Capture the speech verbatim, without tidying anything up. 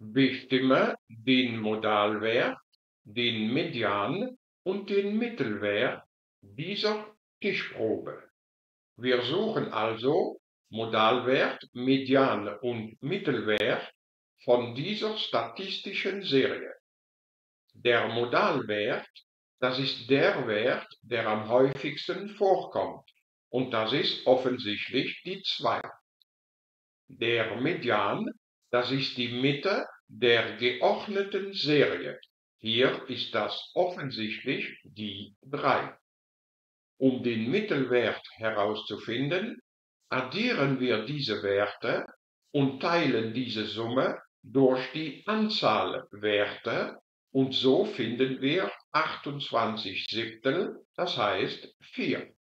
Bestimme den Modalwert, den Median und den Mittelwert dieser Stichprobe. Wir suchen also Modalwert, Median und Mittelwert von dieser statistischen Serie. Der Modalwert, das ist der Wert, der am häufigsten vorkommt, und das ist offensichtlich die zwei. Der Median, das ist die Mitte der geordneten Serie. Hier ist das offensichtlich die drei. Um den Mittelwert herauszufinden, addieren wir diese Werte und teilen diese Summe durch die Anzahl Werte und so finden wir achtundzwanzig Siebtel, das heißt vier.